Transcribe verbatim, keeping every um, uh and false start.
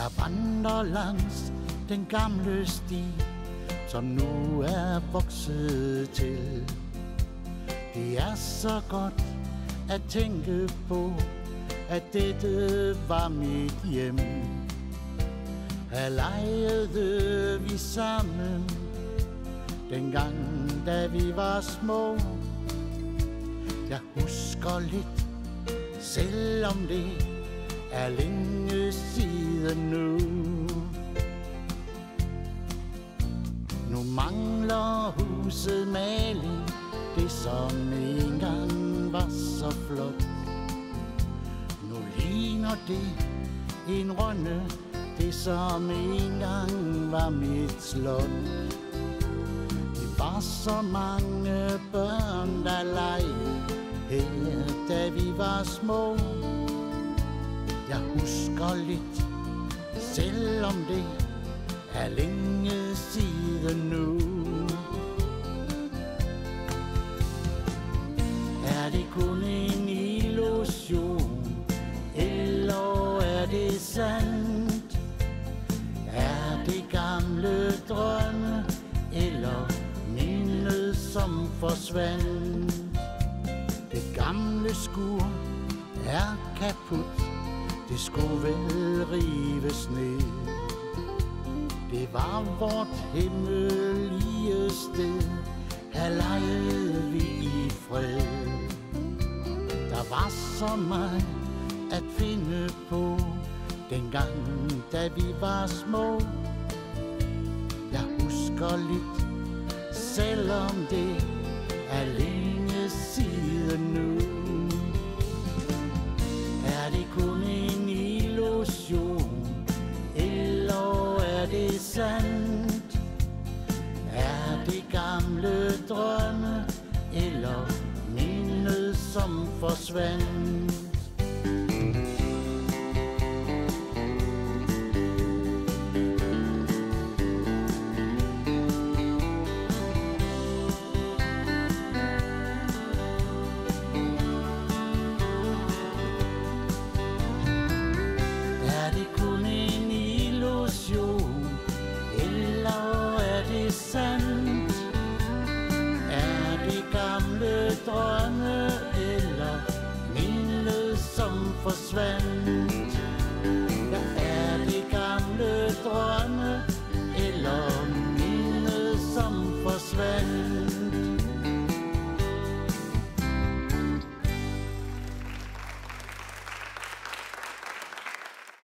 Jeg vandrer langs den gamle sti, som nu er vokset til. Det er så godt at tænke på, at dette var mit hjem. Her legede vi sammen, dengang da vi var små. Jeg husker lidt, selvom det er længe siden nu. Nu mangler huset maling, det som engang var så flot. Nu ligner det en rønne, det som engang var mit slot. Det var så mange børn, der legede her, da vi var små. Jeg husker lidt, selvom det er længe siden nu. Er det kun en illusion, eller er det sandt? Er det gamle drømme, eller mindet som forsvandt? Det gamle skur er kaput, det skulle vel rives ned. Det var vort hemmelige sted, her legede vi i fred. Der var så meget at finde på, dengang da vi var små. Jeg husker lidt, selvom det er længe siden nu. Er det kun en illusion, eller er det sandt? Er det gamle drømme, eller mindet som forsvandt?